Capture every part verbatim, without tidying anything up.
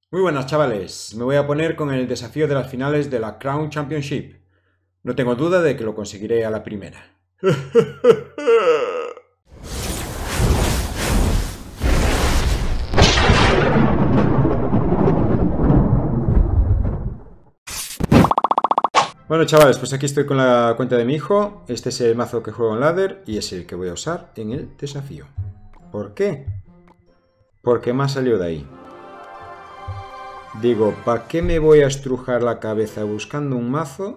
Muy buenas, chavales. Me voy a poner con el desafío de las finales de la Crown Championship. No tengo duda de que lo conseguiré a la primera. Bueno, chavales, pues aquí estoy con la cuenta de mi hijo. Este es el mazo que juego en ladder y es el que voy a usar en el desafío. ¿Por qué? Porque me ha salido de ahí. Digo, ¿para qué me voy a estrujar la cabeza buscando un mazo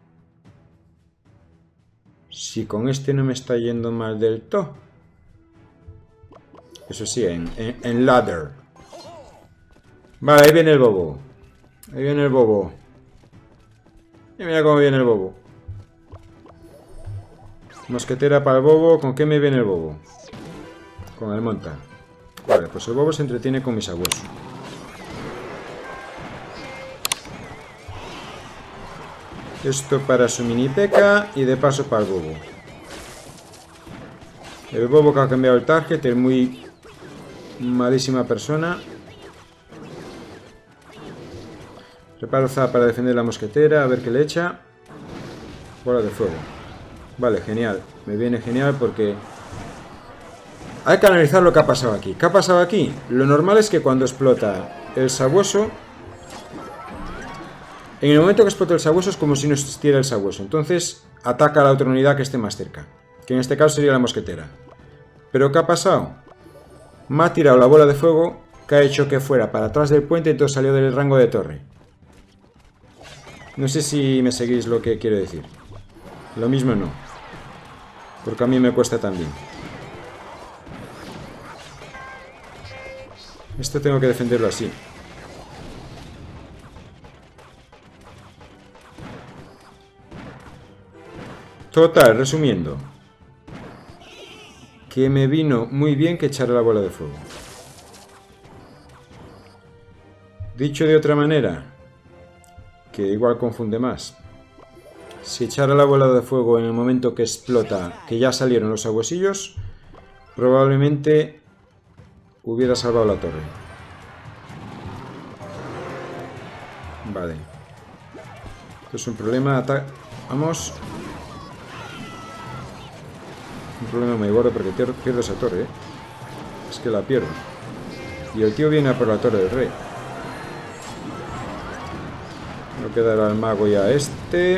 si con este no me está yendo mal del todo? Eso sí, en, en, en ladder. Vale, ahí viene el bobo. Ahí viene el bobo. Y mira cómo viene el bobo. Mosquetera para el bobo. ¿Con qué me viene el bobo? Con el monta. Vale, pues el bobo se entretiene con mis abuelos. Esto para su mini peca y de paso para el bobo. El bobo que ha cambiado el target, el muy malísima persona. Preparo Za para defender la mosquetera, a ver qué le echa. Bola de fuego. Vale, genial. Me viene genial porque hay que analizar lo que ha pasado aquí. ¿Qué ha pasado aquí? Lo normal es que cuando explota el sabueso, en el momento que explota el sabueso es como si no existiera el sabueso. Entonces ataca a la otra unidad que esté más cerca, que en este caso sería la mosquetera. ¿Pero qué ha pasado? Me ha tirado la bola de fuego que ha hecho que fuera para atrás del puente y entonces salió del rango de torre. No sé si me seguís lo que quiero decir. Lo mismo no, porque a mí me cuesta también. Esto tengo que defenderlo así. Total, resumiendo, que me vino muy bien que echara la bola de fuego. Dicho de otra manera, que igual confunde más. Si echara la bola de fuego en el momento que explota, que ya salieron los sabuesillos, probablemente hubiera salvado la torre. Vale. Esto es un problema. Ata Vamos. Un problema muy gordo porque pierdo esa torre, ¿eh? Es que la pierdo. Y el tío viene a por la torre del rey. No quedará al mago y a este.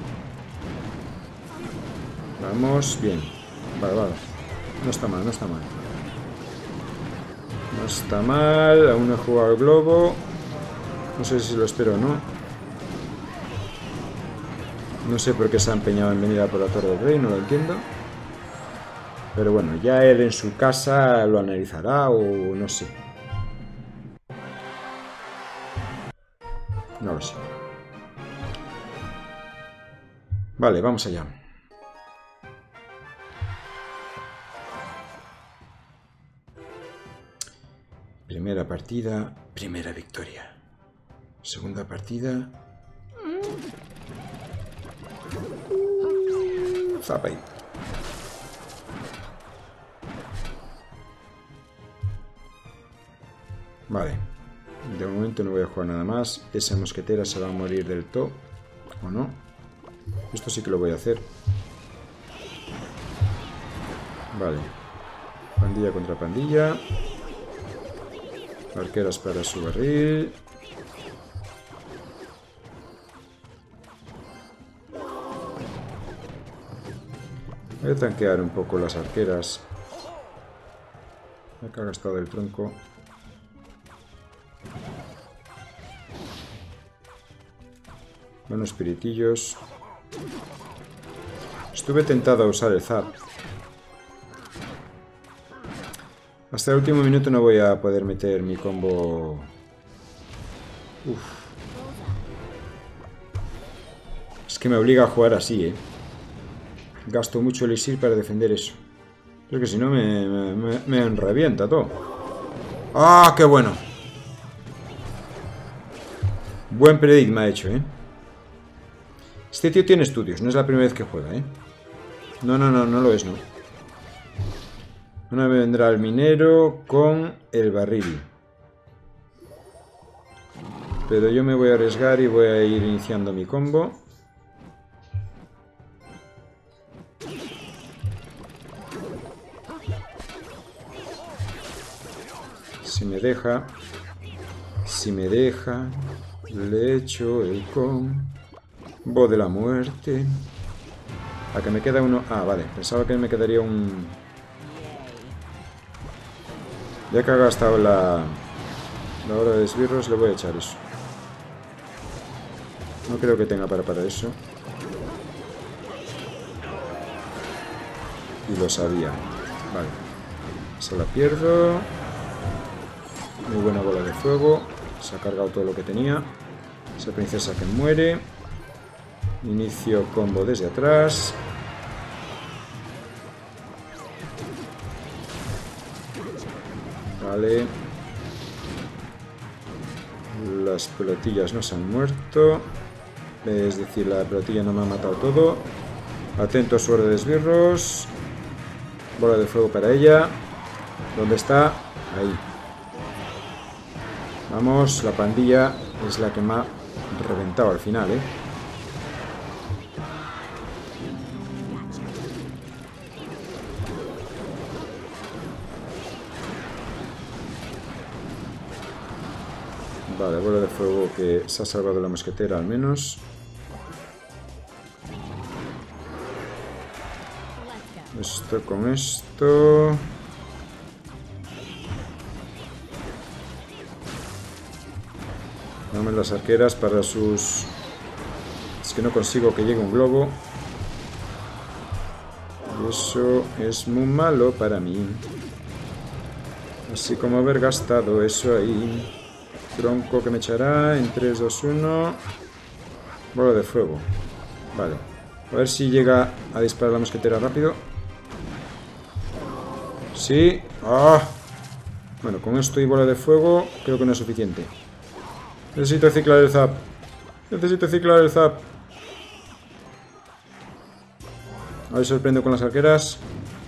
Vamos, bien. Vale, vale. No está mal, no está mal. No está mal. Aún no he jugado el globo. No sé si lo espero o no. No sé por qué se ha empeñado en venir a por la torre del rey, no lo entiendo. Pero bueno, ya él en su casa lo analizará o no sé. No lo sé. Vale, vamos allá. Primera partida, primera victoria. Segunda partida. Zapa ahí. Vale. De momento no voy a jugar nada más. Esa mosquetera se va a morir del todo. ¿O no? Esto sí que lo voy a hacer. Vale. Pandilla contra pandilla. Arqueras para su barril. Voy a tanquear un poco las arqueras. Acá ha gastado el tronco. Bueno, espiritillos. Estuve tentado a usar el zap. Hasta el último minuto no voy a poder meter mi combo. Uf. Es que me obliga a jugar así, eh. Gasto mucho elixir para defender eso. Pero que si no me, me, me, me enrevienta todo. ¡Ah, qué bueno! Buen predict me ha hecho, eh. Este tío tiene estudios, no es la primera vez que juega, eh. No, no, no, no lo es, no. Ahora me vendrá el minero con el barril. Pero yo me voy a arriesgar y voy a ir iniciando mi combo. Si me deja, si me deja, le echo el combo de la muerte. ¿A que me queda uno? Ah, vale, pensaba que me quedaría un... Ya que ha gastado la, la hora de esbirros, le voy a echar eso. No creo que tenga para para eso. Y lo sabía. Vale. Se la pierdo. Muy buena bola de fuego. Se ha cargado todo lo que tenía. Esa princesa que muere. Inicio combo desde atrás. Vale. Las pelotillas no se han muerto. Es decir, la pelotilla no me ha matado todo. Atento a su hora de esbirros. Bola de fuego para ella. ¿Dónde está? Ahí. Vamos, la pandilla es la que me ha reventado al final, ¿eh? Vale, bola de fuego que se ha salvado la mosquetera al menos. Esto con esto. Dame las arqueras para sus... Es que no consigo que llegue un globo. Y eso es muy malo para mí. Así como haber gastado eso ahí. Tronco que me echará en tres, dos, uno. Bola de fuego. Vale. A ver si llega a disparar la mosquetera rápido. Sí. ¡Ah! Bueno, con esto y bola de fuego creo que no es suficiente. Necesito ciclar el zap. Necesito ciclar el zap. A ver si sorprendo con las arqueras.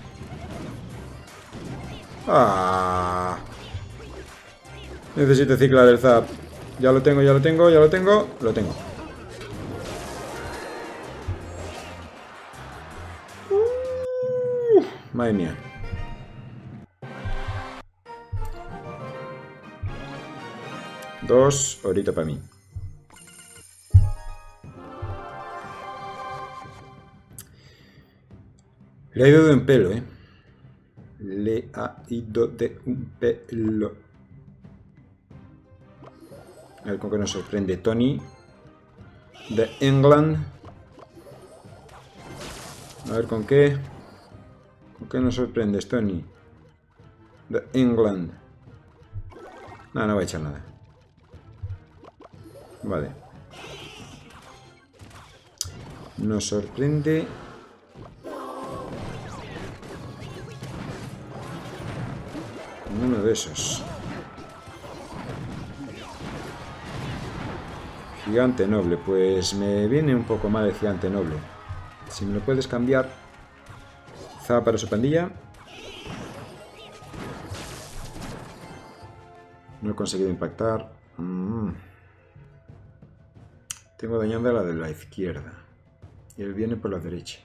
¡Ah! Necesito ciclar el zap. Ya lo tengo, ya lo tengo, ya lo tengo. Lo tengo. Uh, madre mía. Dos, ahorita para mí. Le ha ido de un pelo, ¿eh? Le ha ido de un pelo. A ver con qué nos sorprende Tony. De England. A ver con qué. ¿Con qué nos sorprendes, Tony? De England. No, no voy a echar nada. Vale. Nos sorprende. Uno de esos. Gigante noble. Pues me viene un poco mal el gigante noble. Si me lo puedes cambiar. Zaba para su pandilla. No he conseguido impactar. Mm. Tengo dañando a la de la izquierda. Y él viene por la derecha.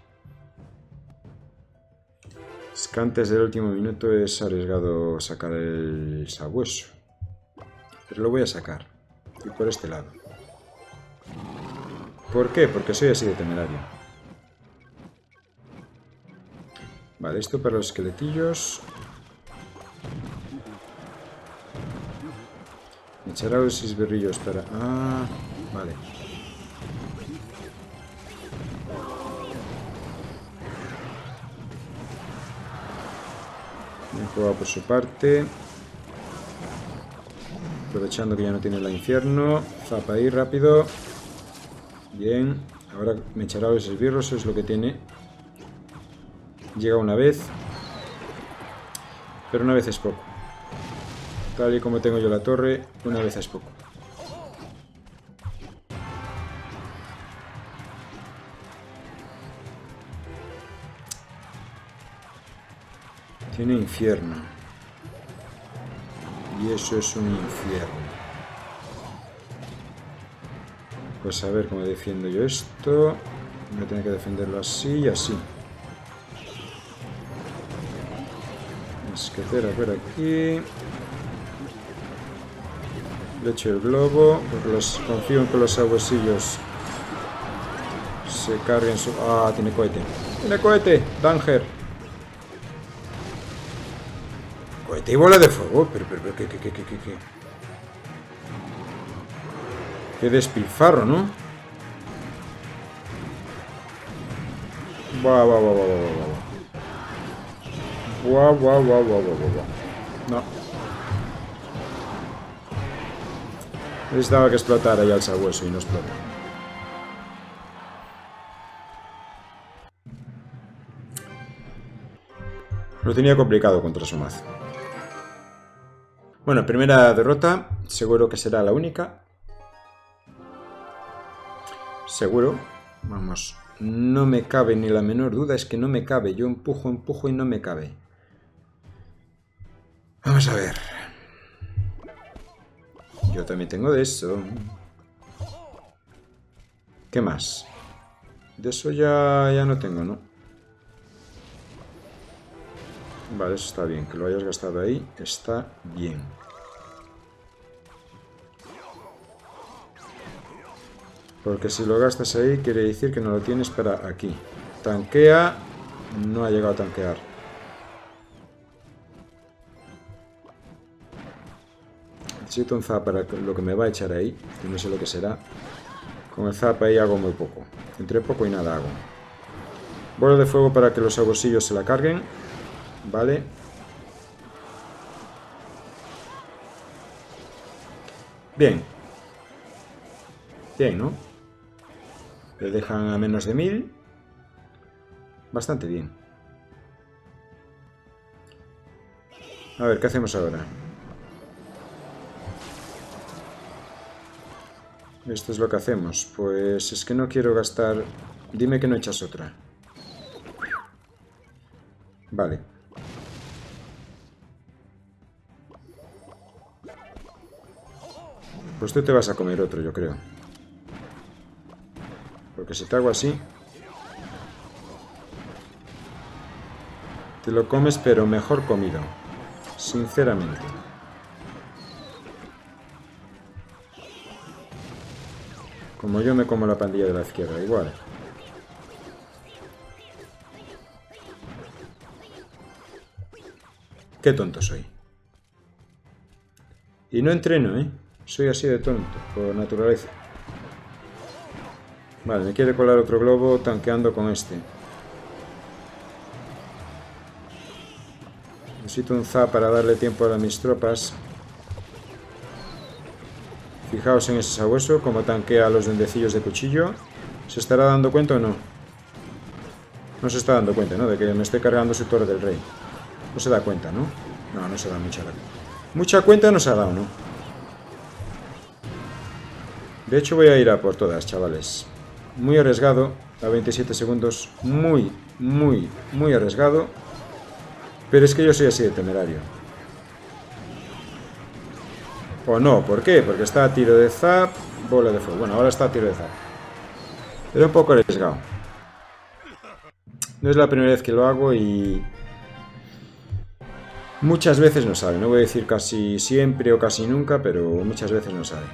Es que antes del último minuto es arriesgado sacar el sabueso. Pero lo voy a sacar. Y por este lado. ¿Por qué? Porque soy así de temerario. Vale, esto para los esqueletillos. Me echará los seis berrillos para... Ah, vale. Me he jugado por su parte. Aprovechando que ya no tiene la infierno. Zapa ahí rápido. Bien. Ahora me echará los esbirros, es lo que tiene. Llega una vez. Pero una vez es poco. Tal y como tengo yo la torre, una vez es poco. Tiene infierno. Y eso es un infierno. Pues a ver cómo defiendo yo esto. Voy a tener que defenderlo así y así. Mosquetera por aquí. Le echo el globo, porque los, confío en que los sabuesillos se carguen su... ¡Ah! Tiene cohete. ¡Tiene cohete! ¡Danger! Cohete y bola de fuego. Pero, pero, pero, ¿qué, qué, qué, qué, qué, qué? Qué despilfarro, ¿no? Buah, buah, buah, buah, buah, buah. Buah, buah, buah, buah, buah, buah. No. Necesitaba que explotara ya el sabueso y no explota. Lo tenía complicado contra su mazo. Bueno, primera derrota. Seguro que será la única. Seguro. Vamos. No me cabe ni la menor duda. Es que no me cabe. Yo empujo, empujo y no me cabe. Vamos a ver. Yo también tengo de eso. ¿Qué más? De eso ya, ya no tengo, ¿no? Vale, eso está bien. Que lo hayas gastado ahí está bien. Porque si lo gastas ahí quiere decir que no lo tienes para aquí. Tanquea. No ha llegado a tanquear. Necesito un zap para lo que me va a echar ahí. Que no sé lo que será. Con el zap ahí hago muy poco. Entre poco y nada hago. Bola de fuego para que los sabuesillos se la carguen. Vale. Bien. Bien, ¿no? Le dejan a menos de mil. Bastante bien. A ver, ¿qué hacemos ahora? Esto es lo que hacemos. Pues es que no quiero gastar... Dime que no echas otra. Vale. Pues tú te vas a comer otro, yo creo. Porque si te hago así... Te lo comes, pero mejor comido. Sinceramente. Como yo me como la pandilla de la izquierda, igual. Qué tonto soy. Y no entreno, ¿eh? Soy así de tonto, por naturaleza. Vale, me quiere colar otro globo tanqueando con este. Necesito un zap para darle tiempo a mis tropas. Fijaos en ese sabueso, como tanquea a los duendecillos de cuchillo. ¿Se estará dando cuenta o no? No se está dando cuenta, ¿no? De que me estoy cargando su torre del rey. No se da cuenta, ¿no? No, no se da mucha cuenta. Mucha cuenta no se ha dado, ¿no? De hecho voy a ir a por todas, chavales. Muy arriesgado. A veintisiete segundos. Muy, muy, muy arriesgado. Pero es que yo soy así de temerario. O no, ¿por qué? Porque está a tiro de zap, bola de fuego. Bueno, ahora está a tiro de zap. Era un poco arriesgado. No es la primera vez que lo hago y... Muchas veces no sale. No voy a decir casi siempre o casi nunca, pero muchas veces no sale.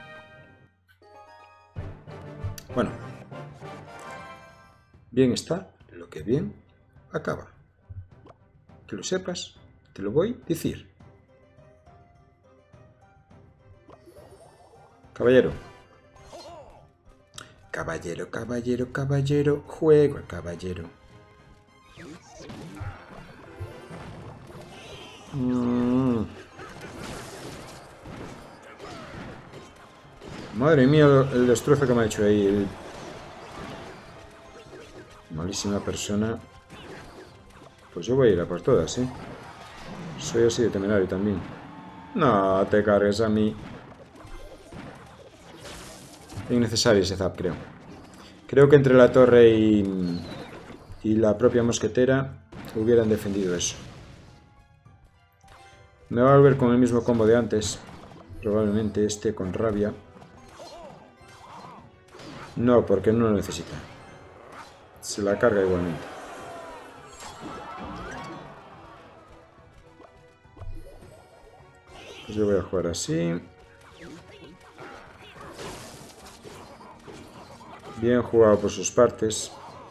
Bueno. Bien está lo que bien acaba. Que lo sepas, te lo voy a decir. Caballero. Caballero, caballero, caballero. Juego al caballero. Mm. Madre mía, el destrozo que me ha hecho ahí. El... Malísima persona. Pues yo voy a ir a por todas, ¿eh? Soy así de temerario también. No te cargues a mí. Innecesario ese zap, creo. Creo que entre la torre y, y la propia mosquetera hubieran defendido eso. Me va a volver con el mismo combo de antes. Probablemente este con rabia. No, porque no lo necesita. Se la carga igualmente. Pues yo voy a jugar así. Bien jugado por sus partes.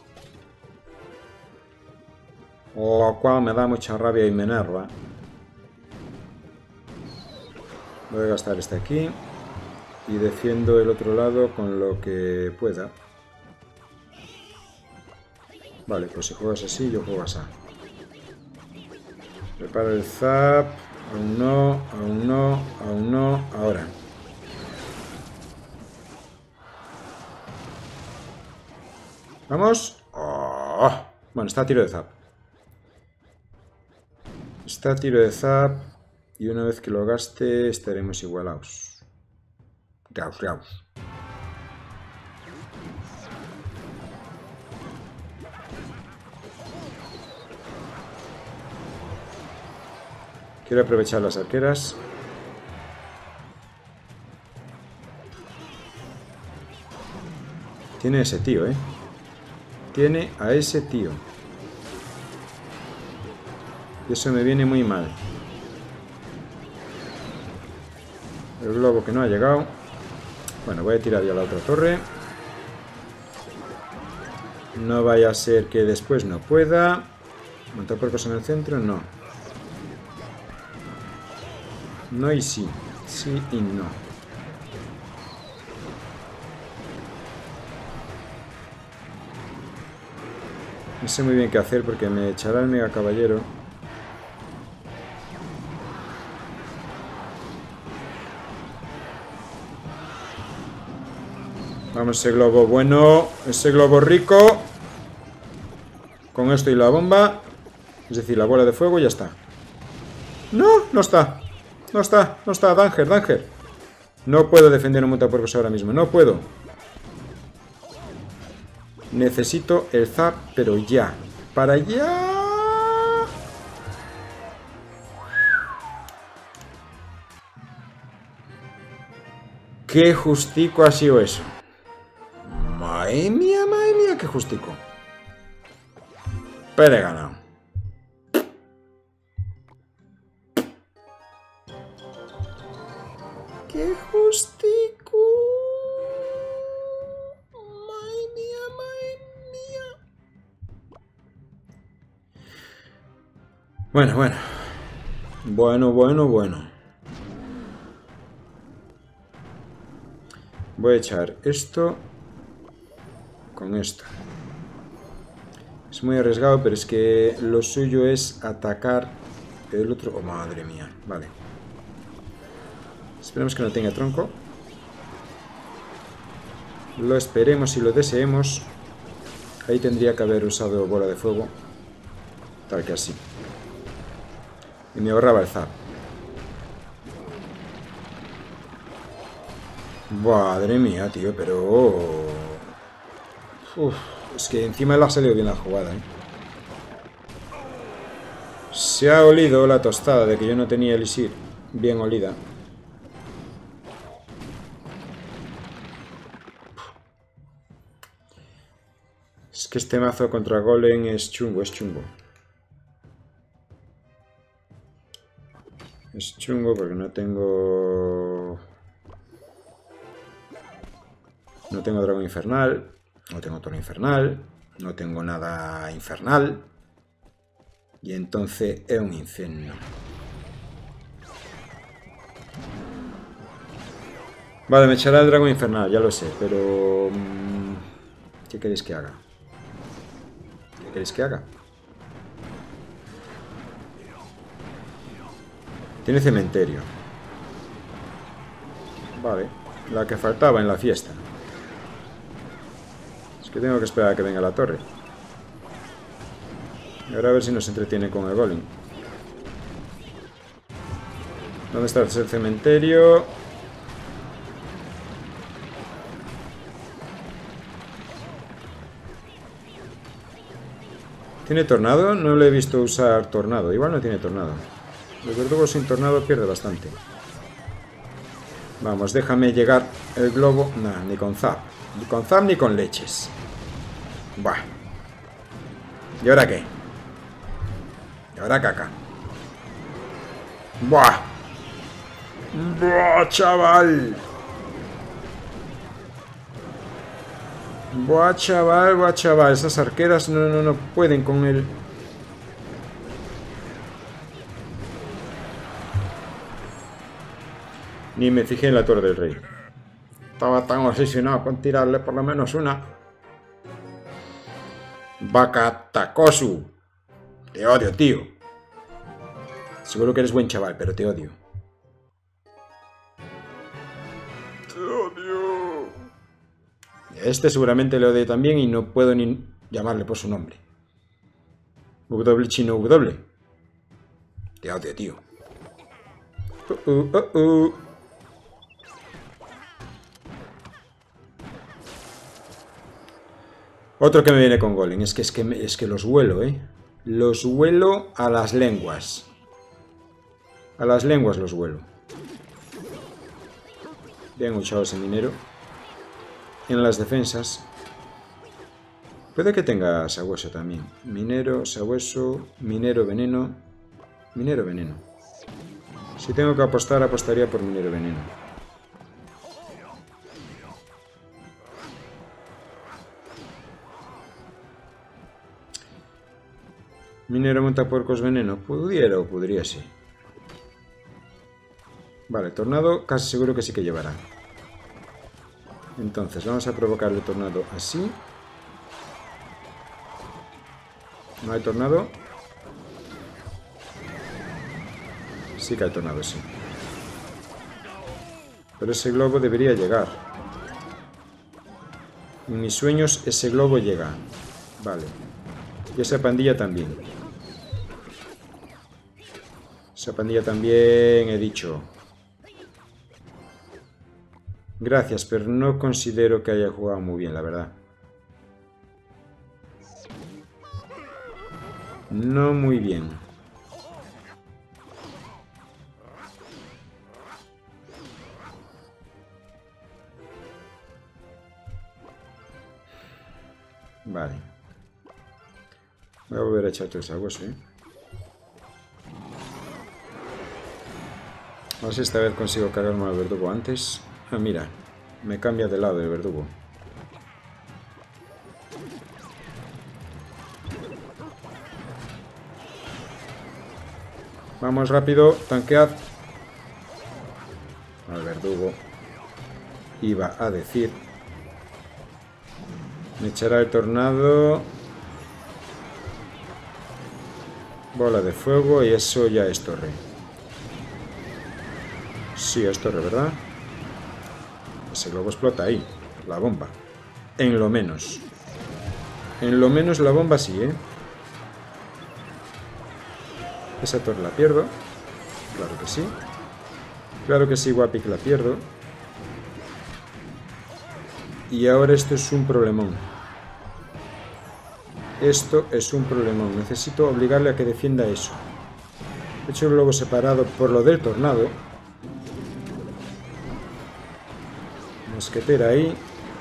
Lo cual me da mucha rabia y me enerva. Voy a gastar este aquí. Y defiendo el otro lado con lo que pueda. Vale, pues si juegas así, yo juego así. Prepara el zap. Aún no, aún no, aún no. Ahora. ¿Vamos? Oh. Bueno, está a tiro de zap. Está a tiro de zap. Y una vez que lo gaste, estaremos igualados. Gaus, gaus. Quiero aprovechar las arqueras. Tiene ese tío, ¿eh? Tiene a ese tío. Y eso me viene muy mal. El globo que no ha llegado. Bueno, voy a tirar ya la otra torre. No vaya a ser que después no pueda. Montapuercos en el centro, no. No y sí. Sí y no. No sé muy bien qué hacer porque me echará el mega caballero. Vamos, ese globo bueno. Ese globo rico. Con esto y la bomba. Es decir, la bola de fuego ya está. No, no está. No está, no está. Danger, Danger. No puedo defender un montapuercos ahora mismo. No puedo. Necesito el zap, pero ya. ¡Para allá! ¡Qué justico ha sido eso! ¡Madre mía, madre mía! ¡Qué justico! Pero he ganado. ¡Qué justico! ¡Madre mía, madre mía! Bueno, bueno. Bueno, bueno, bueno. Voy a echar esto con esto. Es muy arriesgado, pero es que lo suyo es atacar el otro... Oh, madre mía. Vale. Esperemos que no tenga tronco. Lo esperemos y lo deseemos. Ahí tendría que haber usado bola de fuego. Tal que así. Y me ahorraba el zap. Madre mía, tío, pero... Uf, es que encima le ha salido bien la jugada, ¿eh? Se ha olido la tostada de que yo no tenía elixir bien olida. Es que este mazo contra Golem es chungo, es chungo. Es chungo porque no tengo... No tengo dragón infernal. No tengo toro infernal. No tengo nada infernal. Y entonces es un infierno. Vale, me echará el dragón infernal, ya lo sé, pero... ¿Qué queréis que haga? ¿Qué queréis que haga? Tiene cementerio. Vale, la que faltaba en la fiesta. Es que tengo que esperar a que venga la torre. Y ahora a ver si nos entretiene con el golem. ¿Dónde está el cementerio? ¿Tiene tornado? No le he visto usar tornado. Igual no tiene tornado. El verdugo sin tornado pierde bastante. Vamos, déjame llegar el globo. Nada, ni con zap. Ni con zap ni con leches. Buah. ¿Y ahora qué? ¿Y ahora caca? Buah. Buah, chaval. Buah, chaval, buah, chaval. Esas arqueras no, no, no pueden con él. Ni me fijé en la Torre del Rey. Estaba tan obsesionado con tirarle por lo menos una. Bakatakosu. Te odio, tío. Seguro que eres buen chaval, pero te odio. Te odio. Este seguramente le odio también y no puedo ni llamarle por su nombre. W chino W. Te odio, tío. Uh, uh, uh, uh. Otro que me viene con Golem. Es que, es, que me, es que los huelo, ¿eh? Los huelo a las lenguas. A las lenguas los huelo. Bien echado ese minero. En las defensas. Puede que tenga sabueso también. Minero, sabueso, minero, veneno. Minero, veneno. Si tengo que apostar, apostaría por minero, veneno. Minero, montapuercos, veneno. Pudiera o podría sí. Vale, tornado casi seguro que sí que llevará. Entonces vamos a provocar el tornado así. ¿No hay tornado? Sí que hay tornado, sí. Pero ese globo debería llegar. En mis sueños ese globo llega. Vale. Y esa pandilla también. Esa pandilla también, he dicho. Gracias, pero no considero que haya jugado muy bien, la verdad. No muy bien. Vale. Voy a volver a echar todo ese sabueso, ¿eh? A ver si esta vez consigo cargarme al verdugo antes. Ah, mira. Me cambia de lado el verdugo. Vamos rápido, tanquead. Al verdugo. Iba a decir. Me echará el tornado. Bola de fuego y eso ya es torre. Sí, es torre, ¿verdad? Ese globo explota ahí. La bomba. En lo menos. En lo menos la bomba sí, ¿eh? Esa torre la pierdo. Claro que sí. Claro que sí, guapi, que la pierdo. Y ahora esto es un problemón. Esto es un problemón. Necesito obligarle a que defienda eso. He hecho el globo separado por lo del tornado. Mosquetera ahí.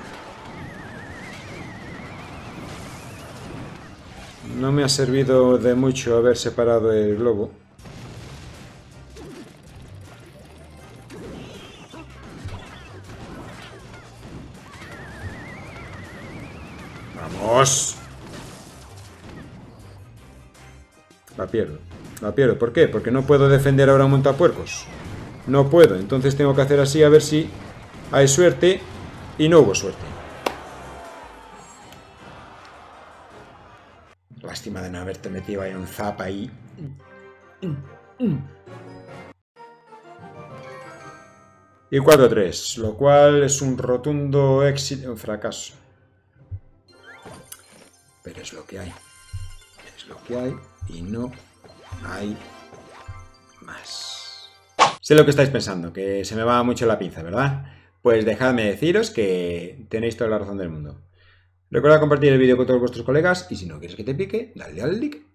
No me ha servido de mucho haber separado el globo. ¡Vamos! La pierdo. La pierdo. ¿Por qué? Porque no puedo defender ahora un montapuercos. No puedo. Entonces tengo que hacer así a ver si hay suerte. Y no hubo suerte. Lástima de no haberte metido ahí un zap ahí. Y cuatro tres. Lo cual es un rotundo éxito. Un fracaso. Pero es lo que hay. Es lo que hay. Y no hay más. Sé lo que estáis pensando, que se me va mucho la pinza, ¿verdad? Pues dejadme deciros que tenéis toda la razón del mundo. Recordad compartir el vídeo con todos vuestros colegas y si no quieres que te pique, dale al like.